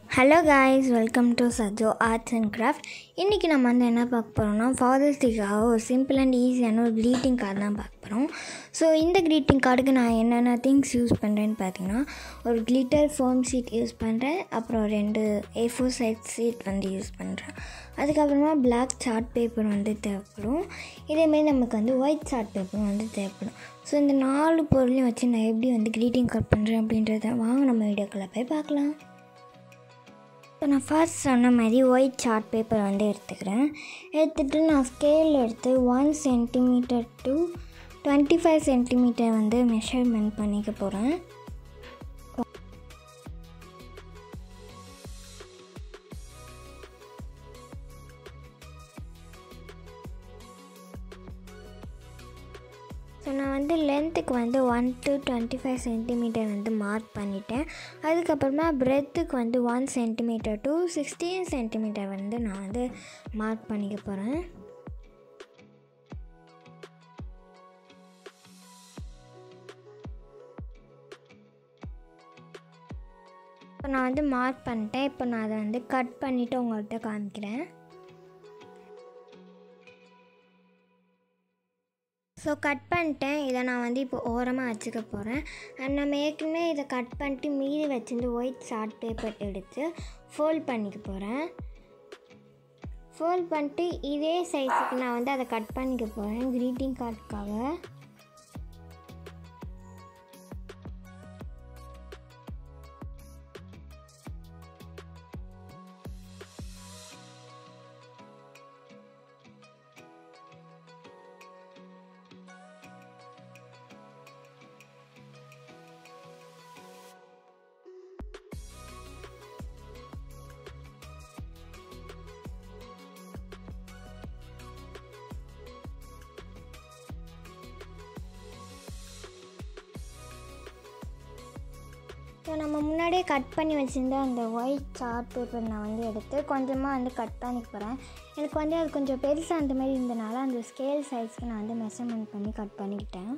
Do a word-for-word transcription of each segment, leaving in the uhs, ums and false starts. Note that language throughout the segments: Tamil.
Hello guys, welcome to SAJO Arts and Craft. இன்றைக்கி நம்ம வந்து என்ன பார்க்க போகிறோம்னா ஃபாதர்ஸ் டேக்காக ஒரு சிம்பிள் அண்ட் ஈஸியான ஒரு க்ரீட்டிங் கார்டு தான் பார்க்க போகிறோம். ஸோ இந்த க்ரீட்டிங் கார்டுக்கு நான் என்னென்ன திங்ஸ் யூஸ் பண்ணுறேன்னு பார்த்தீங்கன்னா, ஒரு கிளிட்டர் ஃபோம் ஷீட் யூஸ் பண்ணுறேன், அப்புறம் ரெண்டு ஏ ஃபோர் சைஸ் ஷீட் வந்து யூஸ் பண்ணுறேன். அதுக்கப்புறமா பிளாக் சார்ட் பேப்பர் வந்து தேவைப்படும். இதேமாரி நமக்கு வந்து ஒயிட் சார்ட் பேப்பர் வந்து தேவைப்படும். ஸோ இந்த நாலு பொருளையும் வச்சு நான் எப்படி வந்து க்ரீட்டிங் கார்டு பண்ணுறேன் அப்படின்றத வாங்க நம்ம வீடியோக்குள்ளே போய் பார்க்கலாம். இப்போ நான் ஃபர்ஸ்ட் சொன்ன மாதிரி ஒயிட் சார்ட் பேப்பர் வந்து எடுத்துக்கிறேன். எடுத்துகிட்டு நான் ஸ்கேல் எடுத்து one centimetre to twenty five centimetre வந்து மெஷர்மெண்ட் பண்ணிக்க போகிறேன். ஸோ நான் வந்து லென்த்துக்கு வந்து one to twenty five centimetre வந்து மார்க் பண்ணிட்டேன். அதுக்கப்புறமா பிரெத்துக்கு வந்து one centimetre to sixteen centimetre வந்து நான் வந்து மார்க் பண்ணிக்க போகிறேன். இப்போ நான் வந்து மார்க் பண்ணிட்டேன். இப்போ நான் அதை வந்து கட் பண்ணிவிட்டு உங்கள்கிட்ட காமிக்கிறேன். ஸோ கட் பண்ணிட்டேன். இதை நான் வந்து இப்போ ஓரமாக வச்சுக்க போகிறேன். அண்ட் நம்ம ஏற்கனவே இதை கட் பண்ணிட்டு மீதி வச்சுருந்து ஒயிட் சார்ட் பேப்பர் எடுத்து ஃபோல்ட் பண்ணிக்க போகிறேன். ஃபோல்ட் பண்ணிட்டு இதே சைஸுக்கு நான் வந்து அதை கட் பண்ணிக்க போகிறேன் க்ரீட்டிங் கார்டுக்காக. ஸோ நம்ம முன்னாடியே கட் பண்ணி வச்சுருந்த அந்த ஒயிட் சார்ட் பேப்பர் நான் வந்து எடுத்து கொஞ்சமாக வந்து கட் பண்ணிக்க போகிறேன். எனக்கு வந்து அது கொஞ்சம் பெருசாக அந்த மாதிரி இருந்தனால அந்த ஸ்கேல் சைஸ்க்கு நான் வந்து மெஷர்மெண்ட் பண்ணி கட் பண்ணிக்கிட்டேன்.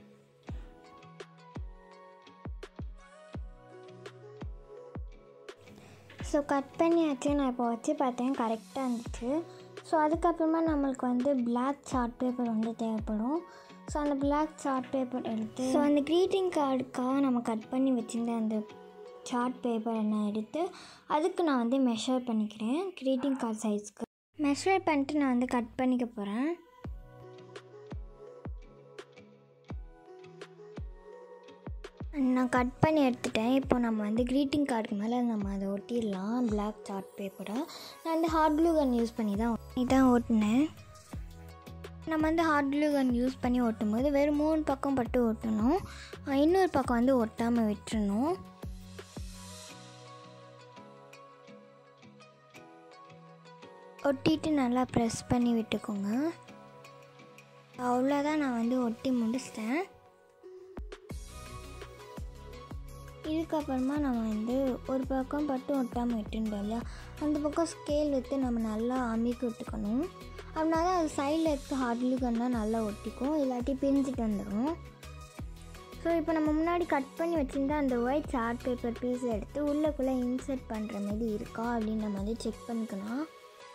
ஸோ கட் பண்ணியாச்சு. நான் இப்போ வச்சு பார்த்தேன், கரெக்டாக இருந்துச்சு. ஸோ அதுக்கப்புறமா நம்மளுக்கு வந்து பிளாக் சார்ட் பேப்பர் வந்து தேவைப்படும். ஸோ அந்த பிளாக் சார்ட் பேப்பர் எடுத்து ஸோ அந்த க்ரீட்டிங் கார்டுக்காக நம்ம கட் பண்ணி வச்சுருந்த அந்த சார்ட் பேப்பரை நான் எடுத்து அதுக்கு நான் வந்து மெஷர் பண்ணிக்கிறேன். க்ரீட்டிங் கார்டு சைஸ்க்கு மெஷர் பண்ணிட்டு நான் வந்து கட் பண்ணிக்க போகிறேன். நான் கட் பண்ணி எடுத்துட்டேன். இப்போ நம்ம வந்து க்ரீட்டிங் கார்டுக்கு மேலே நம்ம அதை ஒட்டிடலாம் பிளாக் சார்ட் பேப்பரை. நான் வந்து ஹாட் க்ளூ கன் யூஸ் பண்ணி தான் இதான் ஓட்டினேன். நம்ம வந்து ஹாட் க்ளூ கன் யூஸ் பண்ணி ஒட்டும்போது வெறும் மூணு பக்கம் பட்டு ஒட்டணும், இன்னொரு பக்கம் வந்து ஒட்டாமல் விட்டுறணும். ஒட்டிட்டு நல்லா ப்ரெஸ் பண்ணி விட்டுக்கோங்க. அவ்வளோதான், நான் வந்து ஒட்டி முடிச்சிட்டேன். இதுக்கப்புறமா நம்ம வந்து ஒரு பக்கம் பட்டு ஒட்டாமல் விட்டுருந்தோம் இல்லையா, அந்த பக்கம் ஸ்கேல் எடுத்து நம்ம நல்லா அமுக்கி விட்டுக்கணும். அப்படின்னா தான் அது சைடில் இருக்க ஹாட் க்ளூ கன் தான் நல்லா ஒட்டிக்கும், இல்லாட்டி பிரிஞ்சுட்டு வந்துடும். ஸோ இப்போ நம்ம முன்னாடி கட் பண்ணி வச்சுருந்தா அந்த ஒயிட் சார்ட் பேப்பர் பீஸை எடுத்து உள்ளக்குள்ளே இன்சர்ட் பண்ணுற மாதிரி இருக்கா அப்படின்னு நம்ம வந்து செக் பண்ணிக்கலாம்.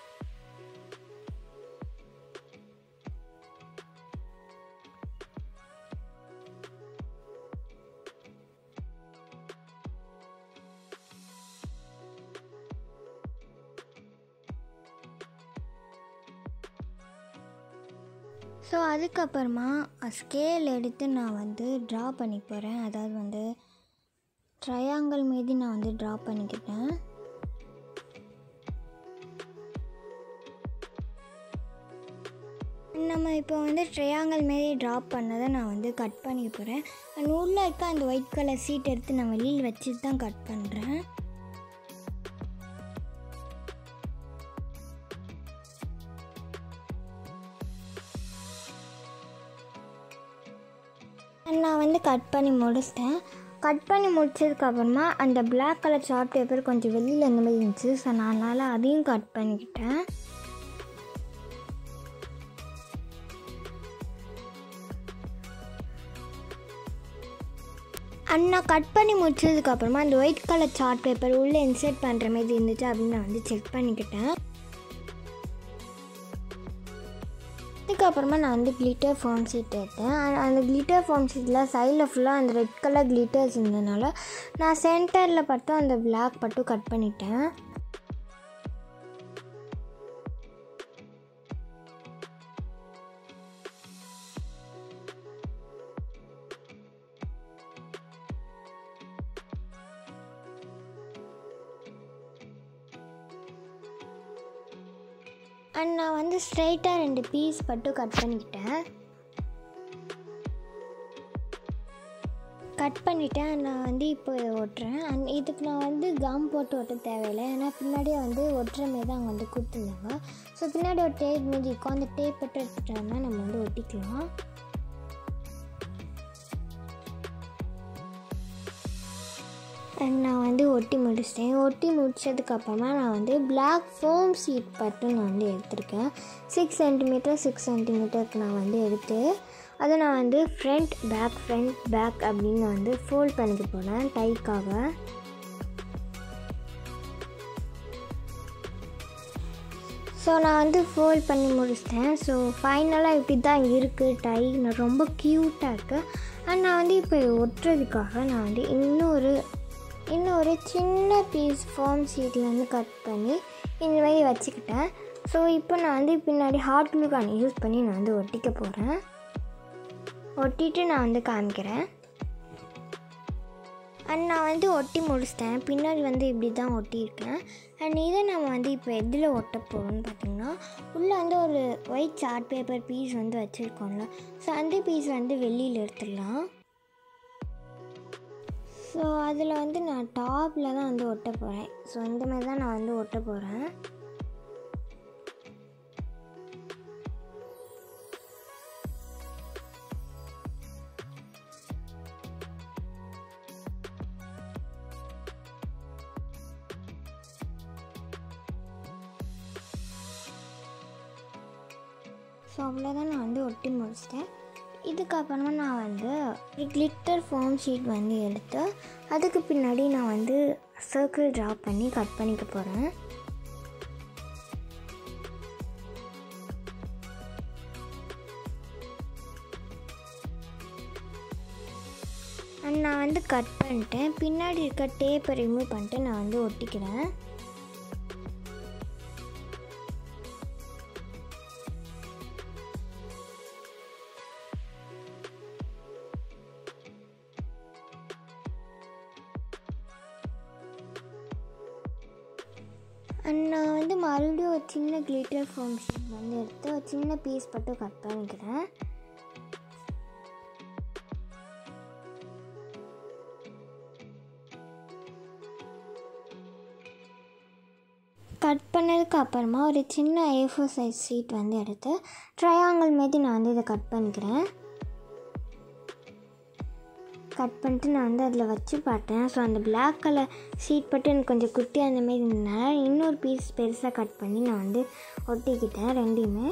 ஸோ அதுக்கப்புறமா ஸ்கேல் எடுத்து நான் வந்து ட்ரா பண்ணி போகிறேன். அதாவது வந்து ட்ரையாங்கிள் மீதி நான் வந்து ட்ரா பண்ணிக்கிட்டேன். நம்ம இப்போ வந்து ட்ரையாங்கிள் மாரி ட்ரா பண்ணதை நான் வந்து கட் பண்ணிக்க போகிறேன். அண்ட் உள்ளே இருக்க அந்த ஒயிட் கலர் சீட் எடுத்து நான் வெளியில் வச்சுட்டு தான் கட் பண்ணுறேன். நான் வந்து கட் பண்ணி முடிச்சிட்டேன். கட் பண்ணி முடிச்சதுக்கப்புறமா அந்த பிளாக் கலர் சார்ட் பேப்பர் கொஞ்சம் வெளியில் இந்த மாதிரி இருந்துச்சு. ஸோ நான் அதனால் அதையும் கட் பண்ணிக்கிட்டேன். அண்ட் நான் கட் பண்ணி முடிச்சதுக்கப்புறமா அந்த ஒயிட் கலர் சார்ட் பேப்பர் உள்ளே இன்சர்ட் பண்ணுற மாதிரி இருந்துச்சு அப்படின்னு நான் வந்து செக் பண்ணிக்கிட்டேன். அதுக்கப்புறமா நான் வந்து கிளிட்டர் ஃபார்ம் ஷீட் எடுத்தேன். அந்த கிளிட்டர் ஃபார்ம் ஷீட்டில் சைடில் ஃபுல்லாக அந்த ரெட் கலர் கிளிட்டர்ஸ் இருந்ததுனால நான் சென்டரில் மட்டும் அந்த பிளாக் மட்டும் கட் பண்ணிட்டேன். அண்ட் நான் வந்து ஸ்ட்ரைட்டாக ரெண்டு பீஸ் மட்டும் கட் பண்ணிக்கிட்டேன். கட் பண்ணிவிட்டேன். நான் வந்து இப்போ இதை ஒட்டுறேன். அண்ட் இதுக்கு நான் வந்து கம் போட்டு ஒட்ட தேவையில்லை, ஏன்னா பின்னாடியே வந்து ஒட்டுற மாரி தான் அவங்க வந்து கொடுத்துருந்தாங்க. ஸோ பின்னாடி ஒரு டேப் மீதி இருக்கும், அந்த டேப் போட்டு எடுத்துட்டோம்னா நம்ம வந்து ஒட்டிக்கலாம். அண்ட் நான் வந்து ஒட்டி முடிச்சிட்டேன். ஒட்டி முடித்ததுக்கப்புறமா நான் வந்து பிளாக் ஃபோம் ஷீட் மட்டும் நான் வந்து எடுத்திருக்கேன். சிக்ஸ் சென்டிமீட்டர் சிக்ஸ் சென்டிமீட்டருக்கு நான் வந்து எடுத்து அதை நான் வந்து ஃப்ரண்ட் பேக் ஃப்ரண்ட் பேக் அப்படின்னு நான் வந்து ஃபோல்ட் பண்ணிக்க போனேன் டைக்காக. ஸோ நான் வந்து ஃபோல்ட் பண்ணி முடிச்சிட்டேன். ஸோ ஃபைனலாக இப்படி தான் இருக்குது டை. நான் ரொம்ப க்யூட்டாக இருக்குது. அண்ட் நான் வந்து இப்போ ஒட்டுறதுக்காக நான் வந்து இன்னொரு இன்னொரு சின்ன பீஸ் ஃபார்ம் ஷீட்லேருந்து கட் பண்ணி இந்த மாதிரி வச்சுக்கிட்டேன். ஸோ இப்போ நான் வந்து பின்னாடி ஹாட் க்ளூ கன் யூஸ் பண்ணி நான் வந்து ஒட்டிக்க போகிறேன். ஒட்டிட்டு நான் வந்து காமிக்கிறேன். அண்ட் நான் வந்து ஒட்டி முடிச்சிட்டேன். பின்னாடி வந்து இப்படி தான் ஒட்டியிருக்கேன். அண்ட் இதை நம்ம வந்து இப்போ எதில் ஒட்ட போகிறோம்னு பார்த்திங்கன்னா, உள்ளே வந்து ஒரு ஒயிட் சார்ட் பேப்பர் பீஸ் வந்து வச்சுருக்கோம்ல, ஸோ அந்த பீஸ் வந்து வெளியில் எடுத்துடலாம். ஸோ அதில் வந்து நான் டாப்பில் தான் வந்து ஒட்ட போகிறேன். ஸோ இந்த மாதிரி தான் நான் வந்து ஒட்ட போகிறேன். ஸோ அவ்வளோதான், நான் வந்து ஒட்டி முடிச்சிட்டேன். இதுக்கப்புறமா நான் வந்து கிளிட்டர் ஃபார்ம் ஷீட் வந்து எடுத்து அதுக்கு பின்னாடி நான் வந்து சர்க்கிள் ட்ரா பண்ணி கட் பண்ணிக்க போகிறேன். அண்ட் நான் வந்து கட் பண்ணிட்டேன். பின்னாடி இருக்க டேப்பை ரிமூவ் பண்ணிட்டு நான் வந்து ஒட்டிக்கிறேன். அண்ட் நான் வந்து மறுபடியும் ஒரு சின்ன கிளிட்டர் ஃபார்ம் ஷீட் வந்து எடுத்து ஒரு சின்ன பீஸ் மட்டும் கட் பண்ணிக்கிறேன். கட் பண்ணதுக்கு அப்புறமா ஒரு சின்ன ஏ ஃபோர் சைஸ் ஷீட் வந்து எடுத்து ட்ரையாங்கிள் மாரி நான் வந்து இதை கட் பண்ணிக்கிறேன். கட் பண்ணிட்டு நான் வந்து அதில் வச்சு பார்த்தேன். ஸோ அந்த பிளாக் கலர் ஷீட் பட்டு எனக்கு கொஞ்சம் குட்டி அந்த மாரி இருந்ததுனால இன்னொரு பீஸ் பெருசாக கட் பண்ணி நான் வந்து ஒட்டிக்கிட்டேன் ரெண்டையுமே.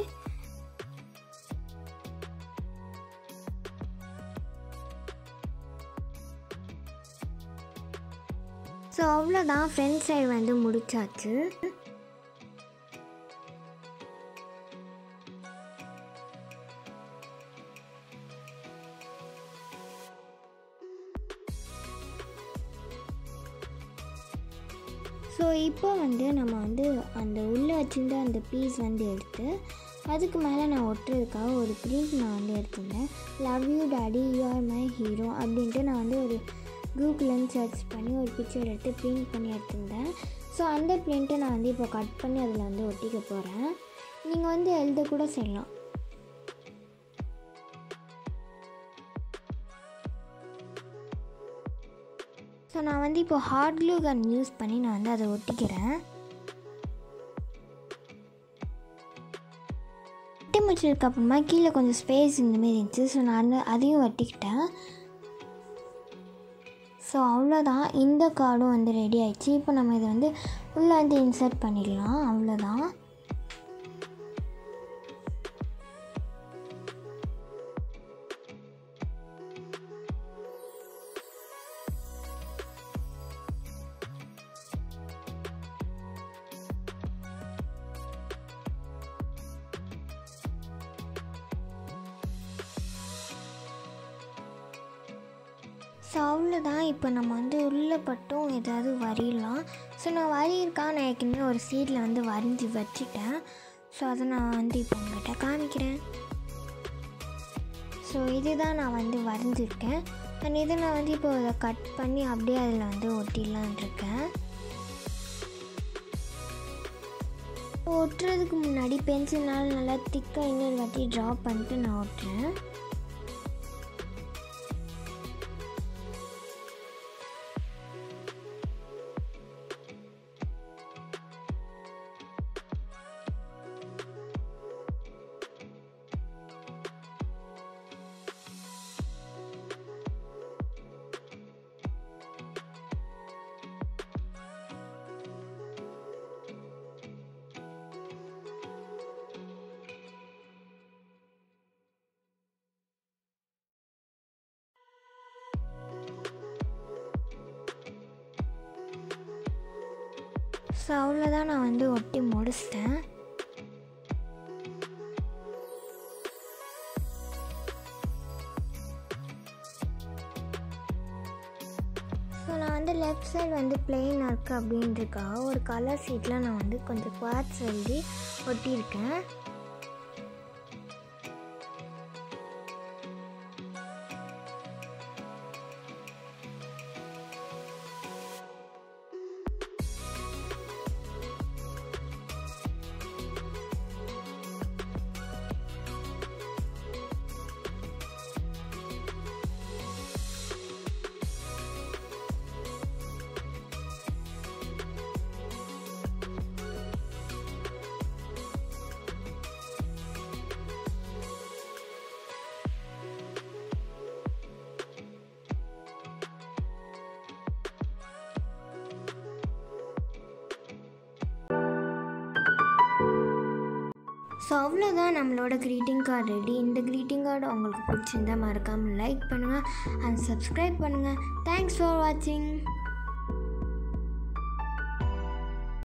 ஸோ அவ்வளோதான், ஃப்ரண்ட் சைடு வந்து முடிச்சாச்சு. ஸோ இப்போ வந்து நம்ம வந்து அந்த உள்ளே வச்சுருந்த அந்த பீஸ் வந்து எடுத்து அதுக்கு மேலே நான் ஒட்டுறதுக்காக ஒரு பிரிண்ட் நான் வந்து எடுத்திருந்தேன். Love you daddy you are my hero அப்படின்ட்டு நான் வந்து ஒரு கூகுளில் சர்ச் பண்ணி ஒரு பிக்சர் எடுத்து பிரிண்ட் பண்ணி எடுத்திருந்தேன். ஸோ அந்த பிரிண்ட்டை நான் வந்து இப்போ கட் பண்ணி அதில் வந்து ஒட்டிக்க போகிறேன். நீங்கள் வந்து எழுத கூட செய்யலாம். ஸோ நான் வந்து இப்போ ஹாட் க்ளூ கன் யூஸ் பண்ணி நான் வந்து அதை ஒட்டிக்கிறேன். ஒட்டி முடிச்சதுக்கப்புறமா கீழே கொஞ்சம் ஸ்பேஸ் இந்தமாரி இருந்துச்சு. ஸோ நான் அதையும் ஒட்டிக்கிட்டேன். ஸோ அவ்வளோதான், இந்த கார்டும் வந்து ரெடி ஆகிடுச்சு. இப்போ நம்ம இதை வந்து உள்ளே வந்து இன்சர்ட் பண்ணிடலாம். அவ்வளோதான். ஸோ அவ்வளோதான். இப்போ நம்ம வந்து உள்ளே பட்டும் ஏதாவது வரையலாம். ஸோ நான் வரையிருக்கா நான் ஏற்கனவே ஒரு சீட்டில் வந்து வரைஞ்சி வச்சுட்டேன். ஸோ அதை நான் வந்து இப்போ உங்கள்கிட்ட காமிக்கிறேன். ஸோ இதுதான் நான் வந்து வரைஞ்சிருக்கேன். அண்ட் இதை நான் வந்து இப்போ அதை கட் பண்ணி அப்படியே அதில் வந்து ஒட்டிடலான் இருக்கேன். ஒட்டுறதுக்கு முன்னாடி பென்சில்னால் நல்லா திக்காக இன்னொரு வாட்டி ட்ரா பண்ணிட்டு நான் ஒட்டுறேன். ஸோ அவ்வளோதான், நான் வந்து ஒட்டி முடிச்சிட்டேன். ஸோ நான் வந்து லெஃப்ட் சைடு வந்து பிளெயினாக இருக்குது அப்படின்றதுக்காக ஒரு கலர் ஷீட்டில் நான் வந்து கொஞ்சம் குவாட்ஸ் எழுதி ஒட்டியிருக்கேன். ஸோ அவ்வளோதான், நம்மளோட க்ரீட்டிங் கார்டு ரெடி. இந்த க்ரீட்டிங் கார்டு உங்களுக்கு பிடிச்சிருந்தால் மறக்காமல் லைக் பண்ணுங்கள் அண்ட் சப்ஸ்கிரைப் பண்ணுங்கள். தேங்க்ஸ் ஃபார் வாட்சிங்.